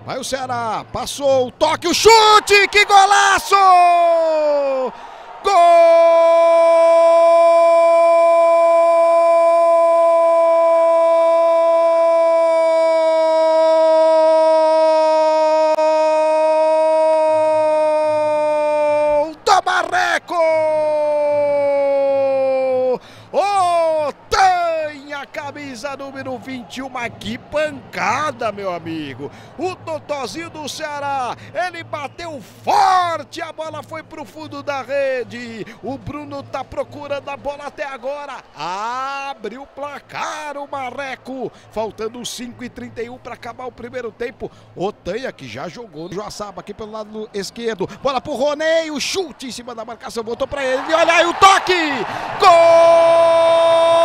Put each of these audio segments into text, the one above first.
Vai o Ceará, passou o toque, o chute, que golaço! Gol do Marreco! Otanha, camisa número 21, mas que pancada, meu amigo. O Totozinho do Ceará, ele bateu forte, a bola foi pro fundo da rede. O Bruno tá procurando a bola até agora. Abre o placar o Marreco, faltando 5:31 para acabar o primeiro tempo. Otanha, que já jogou no Joaçaba aqui pelo lado esquerdo. Bola pro Ronei, o chute em cima da marcação, voltou para ele. E olha aí o toque! Gol!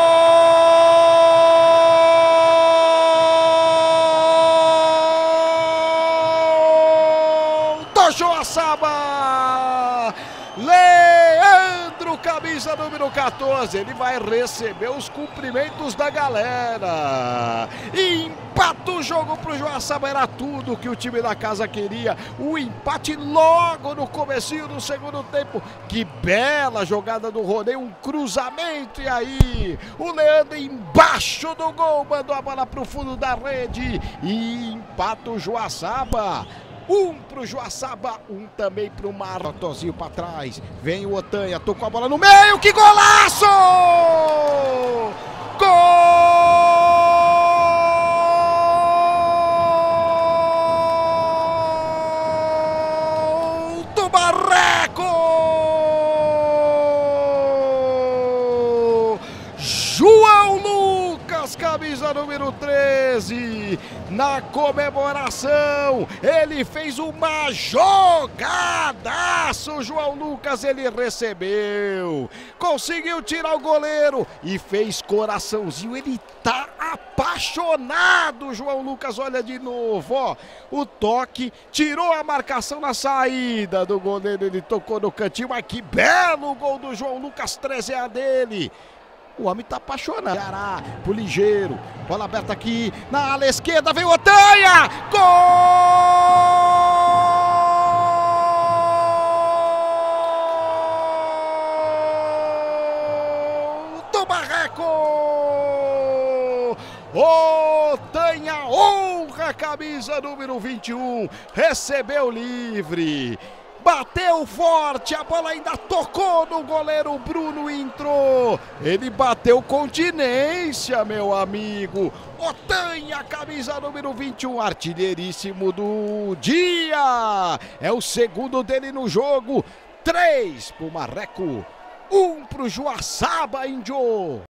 Joaçaba, Leandro, camisa número 14, ele vai receber os cumprimentos da galera. Empata o jogo pro Joaçaba, era tudo que o time da casa queria. O empate logo no comecinho do segundo tempo. Que bela jogada do Ronei, um cruzamento, e aí o Leandro embaixo do gol, mandou a bola pro fundo da rede e empata o Joaçaba. Um pro Joaçaba, um também pro Mar. Totozinho pra trás, vem o Otanha, tocou a bola no meio, que golaço! Gol do Marreco! João Lucas, camisa número 13, na comemoração, ele fez uma jogadaço, João Lucas, ele recebeu, conseguiu tirar o goleiro e fez coraçãozinho, ele tá apaixonado, João Lucas, olha de novo, ó, o toque, tirou a marcação na saída do goleiro, ele tocou no cantinho, mas que belo gol do João Lucas, 13 é a dele. O homem tá apaixonado. Ceará, pro ligeiro. Bola aberta aqui na ala esquerda. Vem o Otanha! Gol do Marreco! Otanha honra a camisa número 21. Recebeu livre. Bateu forte, a bola ainda tocou no goleiro, Bruno entrou. Ele bateu continência, meu amigo. Otanha, camisa número 21, artilheiríssimo do dia. É o segundo dele no jogo. 3 pro Marreco, 1 pro Joaçaba, Índio.